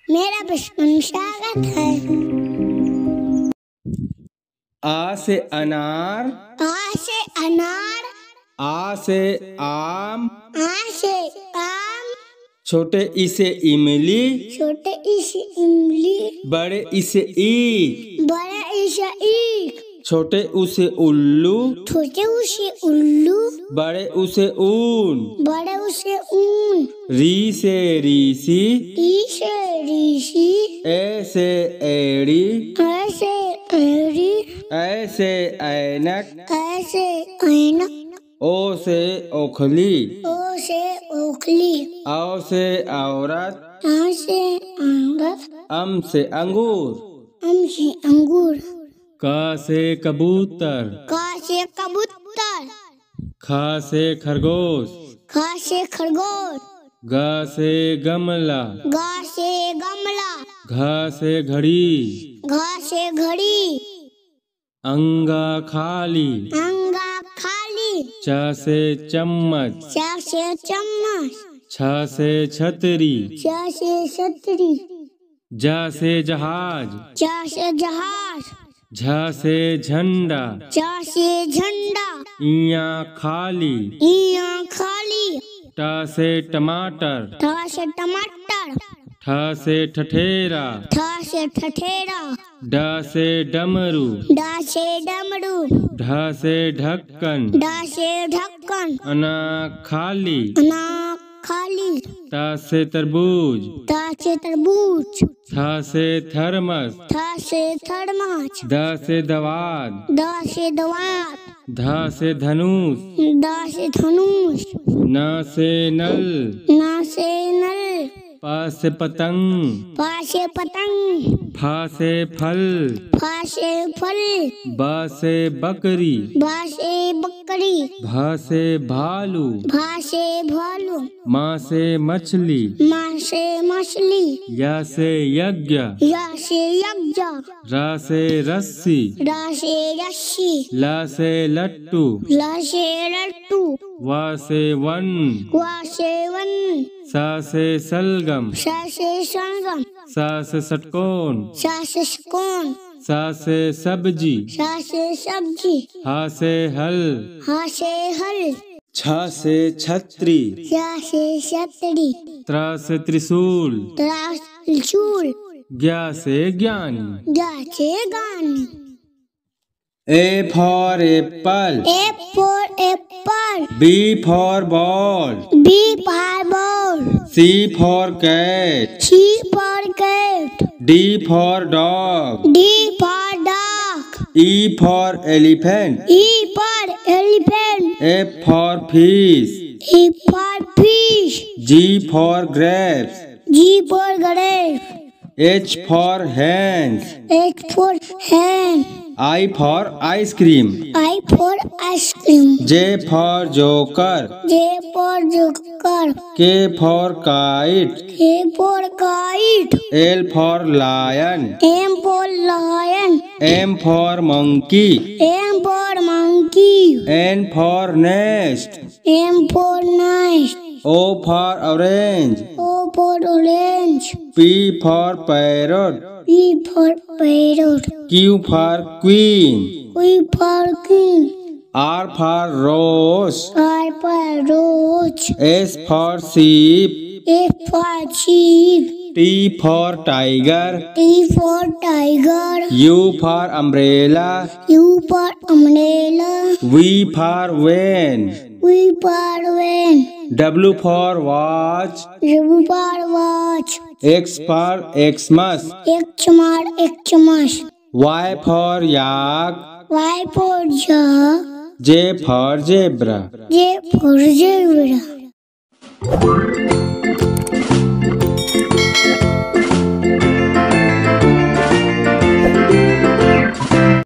मेरा प्रश्न में स्वागत है। आ से अनार, आ से अनार, आ से आम, आ से आम, छोटे ई से इमली, छोटे ई से इमली, बड़े ई से ईख, बड़ा ई से ईख, छोटे ऊ से उल्लू, छोटे ऊ से उल्लू, बड़े ऊ से ऊन, बड़े ऊ से ऊन, री से रीसी, ई से ऋषि, ए से एड़ी, ऐ से एड़ी, ऐ से ऐनक, ऐ से ऐनक, ओ से ओखली, ओ से ओखली, औ से औरत, आ से औरत, अम से अंगूर, अम से अंगूर, क से कबूतर, का से कबूतर, ख से खरगोश, ख से खरगोश, ग से गमला, ग से गमला, घ से घड़ी, घ से घड़ी, अंगा खाली, अंगा खाली, च से चम्मच, च से चम्मच, छ से छतरी, च से छतरी, ज से जहाज, च से जहाज, झ से झंडा, च से झंडा, इया खाली, इया खाली, ट से टमाटर, ठ से टमाटर, ठ से ठठेरा, ठ से ठठेरा, ड से डमरू, ड से डमरू, ढ से ढक्कन, ड से ढक्कन, अना खाली, अना खाली, त से तरबूज, त से तरबूज, थ से थर्मस, थ से थर्मस, द से दवात, द से दवात, ध से धनुष, द से धनुष, न से नल, न से नल, प से पतंग, प से पतंग, फ से फल, फ से फल, ब से बकरी, ब से बकरी, भ से भालू, भ से भालू, म से मछली, म से मछली, य से यज्ञ, य से यज्ञ, र से रस्सी, र से रस्सी, ल से लट्टू, ल से लट्टू, व से वन, व से वन, स से सलगम, स से सलगम, स से षटकोण, स से कोन, स से सब्जी, स से सब्जी, ह से हल, ह से हल, छ से छतरी, च से छतरी, त्र से त्रिशूल, त्रिशूल, ज्ञ से ज्ञानी, ग से गानी, A for apple, A for apple, B for ball, B for ball, C for cat, C for cat, D for dog, D for dog, E for elephant, E for elephant, F for fish, E for fish, G for grapes, G for grape, H for hands, H for hen, I for ice cream, I for ice cream, J for joker, J for joker, K for kite, K for kite, L for lion, M for lion, M for monkey, M for monkey, N for nest, M for nest, O for orange, O for orange, P for parrot, P for parrot, Q for queen, Q for king, R for rose, R for roach, S for sheep, F for sheep, T for tiger, T for tiger, U for umbrella, U for umbrella, V for van, V for van, W for watch, W for watch, X for Xmas, Xmas, Y for yak, Y for yak, J for zebra. J for zebra.